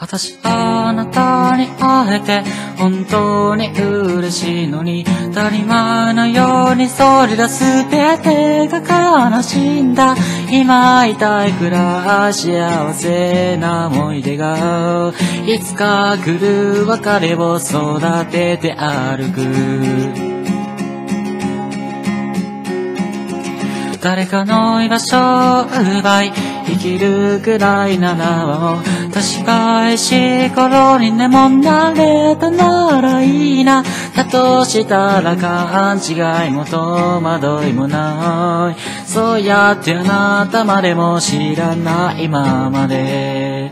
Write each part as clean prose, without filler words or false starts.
私あなたに会えて本当に嬉しいのに、当たり前のようにそれら全てが悲しんだ。今痛いくらい幸せな思い出が、いつか来る別れを育てて歩く。誰かの居場所を奪い生きるくらいならもう確かしい頃にでもなれたならいいな。だとしたら勘違いも戸惑いもない。そうやってあなたまでも知らないままで、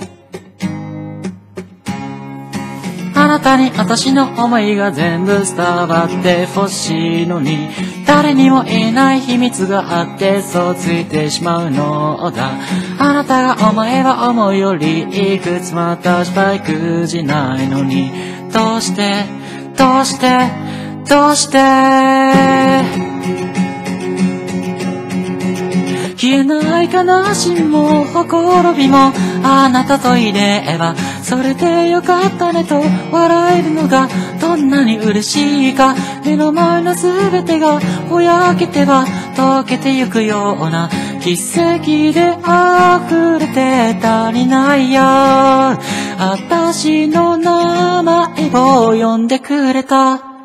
あなたに私の思いが全部伝わってほしいのに、誰にも言えない秘密があってそうついてしまうのだ。あなたが思えば思うよりいくつも私は育児ないのに、どうしてどうしてどうして消えない悲しみもほころびもあなたといればそれでよかったねと笑えるのがどんなに嬉しいか。目の前の全てがぼやけては溶けてゆくような奇跡で溢れて足りないよ。私の名前を呼んでくれた。